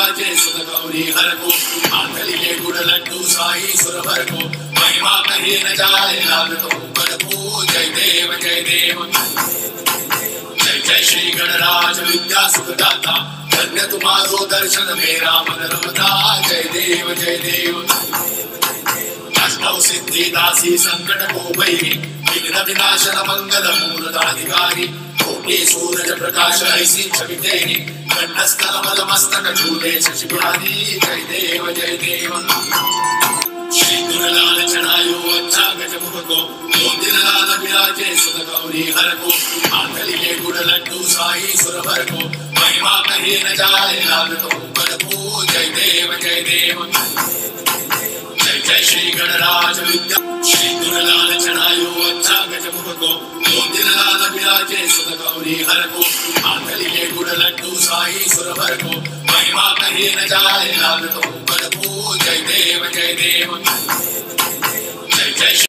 विराजे सुत गौरी हर को आंधली में गुड़ लड्डू साई सुरभर को महिमा कहे न जाए लागत ऊपर को जय देव जय देव जय जय श्री गणराज विद्या सुखदाता धन्य तुम्हारो दर्शन मेरा मन रमता जय देव जय देव अष्टौ सिद्धि दासी संकट को भैरी विघ्न विनाशन मंगल मूलदाधिकारी कोटि सूरज प्रकाश ऐसी छवि तेरी कंठस्थल मल मस्तक झूले शशिपुरारी जय देव जय देव श्री गुणलाल चढ़ायो अच्छा गजमुख को दो दिन लाल विराजे सुत गौरी हर को आंधली में गुड़ लड्डू साई सुरभर को महिमा कहे न जाए लागत ऊपर को जय देव जय देव जय जय श्री गणराज विद्या श्री गुणलाल चढ़ायो अच्छा गजमुख को दो दिन लाल विराजे सुत गौरी हर को आंधली में गुड़ लड्डू साई सुरभर को महिमा कहे न जाए लागत ऊपर को जय देव जय देव जय जय